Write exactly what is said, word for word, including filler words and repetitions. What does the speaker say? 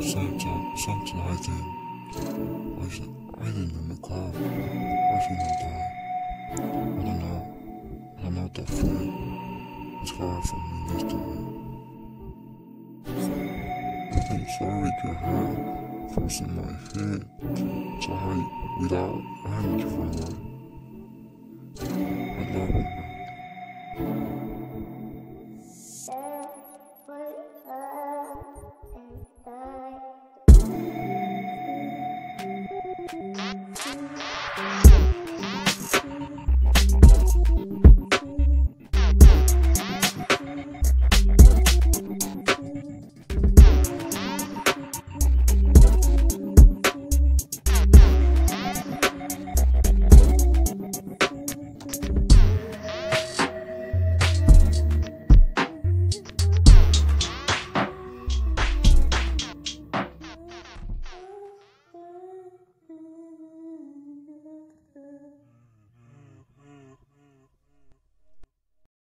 Something, something I did. I said, I didn't in the car. I should not die. I don't know. I don't know what that feel. It's hard for me just to I'm sorry to her for some my head. Sorry without having to follow.